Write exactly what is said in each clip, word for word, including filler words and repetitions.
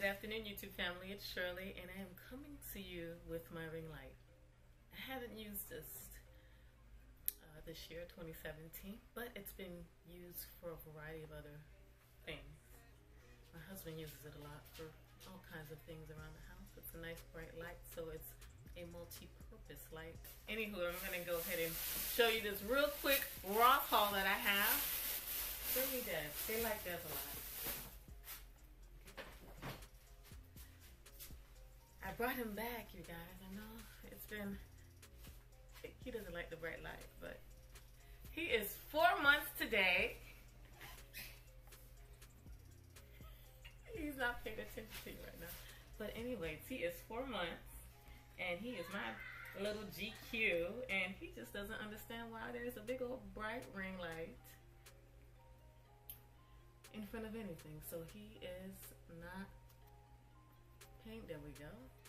afternoon, YouTube family. It's Shirley, and I am coming to you with my ring light. I haven't used this uh, this year, twenty seventeen, but it's been used for a variety of other things. My husband uses it a lot for all kinds of things around the house. It's a nice bright light, so it's a multi-purpose light. Anywho, I'm going to go ahead and show you this real quick Ross haul that I have. Bring me Des. They like Des a lot. I brought him back, you guys. I know it's been, he doesn't like the bright light, but he is four months today. He's not paying attention to you right now. But anyways, he is four months and he is my little G Q, and he just doesn't understand why there's a big old bright ring light in front of anything. So he is not paying, there we go.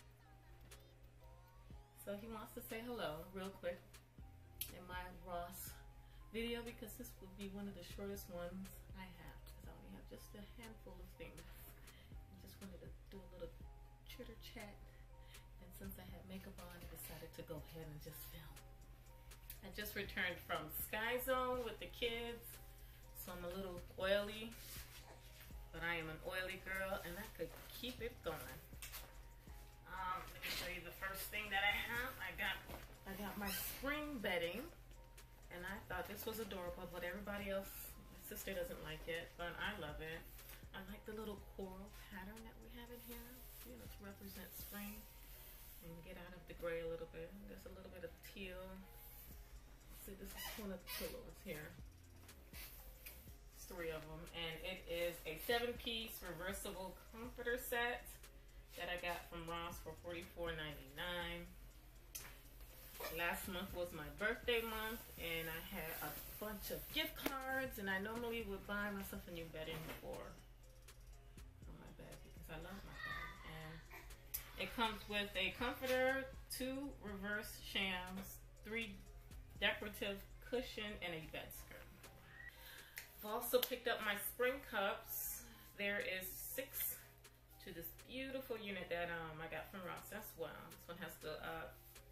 So he wants to say hello real quick in my Ross video, because this will be one of the shortest ones I have, because I only have just a handful of things. I just wanted to do a little chitter chat, and since I had makeup on, I decided to go ahead and just film. I just returned from Sky Zone with the kids, so I'm a little oily, but I am an oily girl, and I could keep it going. Um, let me show you the first thing that I have. I got, I got my spring bedding, and I thought this was adorable, but everybody else, my sister doesn't like it, but I love it. I like the little coral pattern that we have in here, you know, to represent spring and get out of the gray a little bit. There's a little bit of teal. See, this is one of the pillows here. It's three of them, and it is a seven-piece reversible comforter set that I got from Ross for forty-four ninety-nine. Last month was my birthday month, and I had a bunch of gift cards, and I normally would buy myself a new bedding for, for my bed, because I love my bed. And it comes with a comforter, two reverse shams, three decorative cushion, and a bed skirt. I've also picked up my spring cups. There is six to this beautiful unit that um I got from Ross as well. This one has the uh,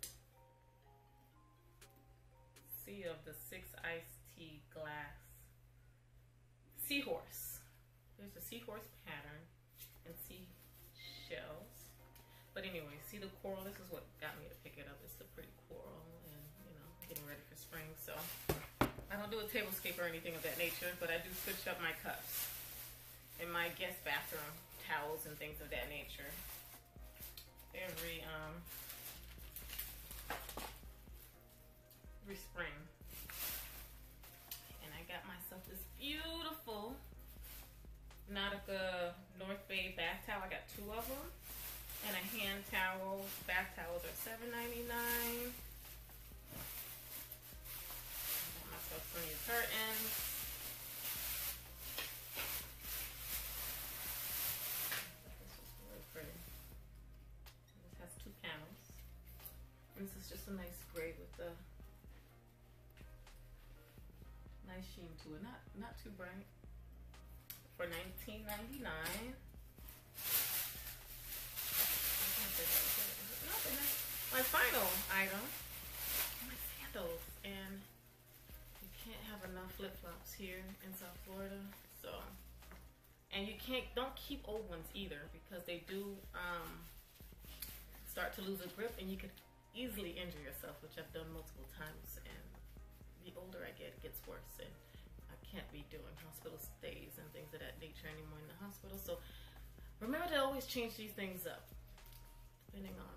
sea of the six iced tea glass seahorse. There's a seahorse pattern and seashells. But anyway, see the coral? This is what got me to pick it up. It's the pretty coral, and you know, getting ready for spring. So I don't do a tablescape or anything of that nature, but I do switch up my cups in my guest bathroom, towels and things of that nature. Every um every spring. And I got myself this beautiful Nautica North Bay bath towel. I got two of them. And a hand towel. Bath towels are seven ninety-nine. Got myself some new curtains. This has two panels, and this is just a nice gray with the nice sheen to it. Not not too bright. For nineteen ninety-nine. My final item, my sandals, and you can't have enough flip flops here in South Florida, so. And you can't, don't keep old ones either, because they do um, start to lose a grip, and you could easily injure yourself, which I've done multiple times. And the older I get, it gets worse, and I can't be doing hospital stays and things of that nature anymore in the hospital. So remember to always change these things up, depending on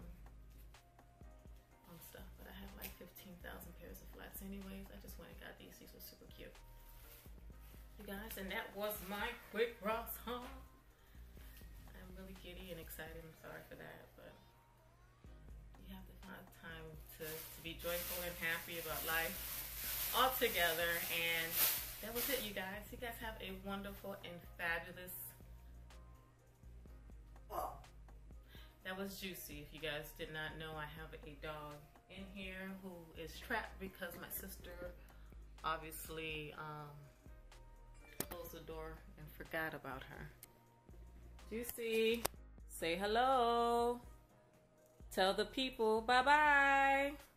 on stuff. But I have like fifteen thousand pairs of flats anyways. I just went and got these. These were super cute, you guys, and that was my quick Ross haul. I'm really giddy and excited. I'm sorry for that, but you have to find time to, to be joyful and happy about life all together. And that was it, you guys. You guys have a wonderful and fabulous. Oh, that was Juicy. If you guys did not know, I have a dog in here who is trapped because my sister obviously um, closed the door and forgot about her. Juicy, Say hello. Tell the people bye-bye.